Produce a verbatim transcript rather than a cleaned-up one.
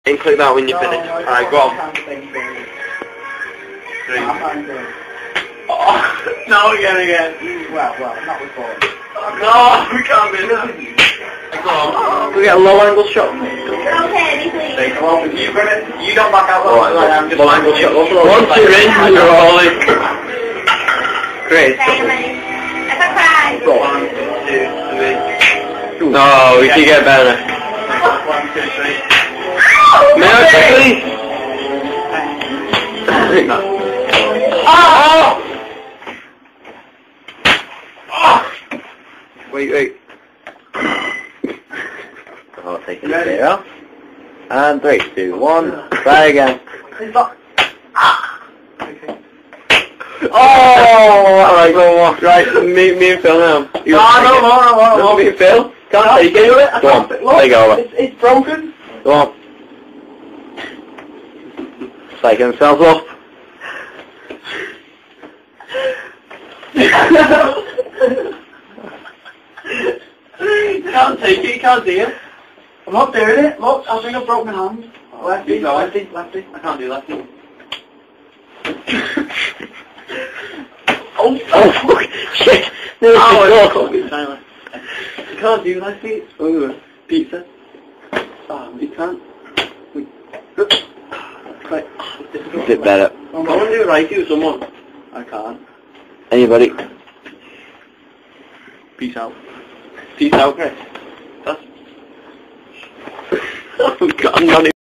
And click that when you No, finish. no, Alright, go on. Three. Oh, no, again, again. Well, well, not recording. No, we can't do that. Go on. We get a low angle shot. Okay, please. Come on, you got it. You don't back out. Low angle, low angle shot. Once you're in, you're all in. Great. I can cry. Go on. Two, three. No, we can get better. One, two, three. No, please. Oh! Oh! Wait, wait. Oh, taking it there. And three, two, one. Try again. Oh! Alright, go on. Right, me, me and Phil now. You No, no, no, no, no, no. Me and Phil? Can't take it. Go on, take over. It's, it's broken. Go on. Psych themselves up. You can't take it, you can't do it. I'm not doing it. Look, I think I've broken my hand. Lefty, lefty, lefty. I can't do lefty. Oh, Oh, fuck. Shit. No, oh, no. it's silent. You can't do lefty. Oh, pizza. Oh, you can't. Quite difficult. Bit better. I want to do righty with someone. I can't. Anybody? Peace out. Peace out, Chris. That's... Oh, God, I'm not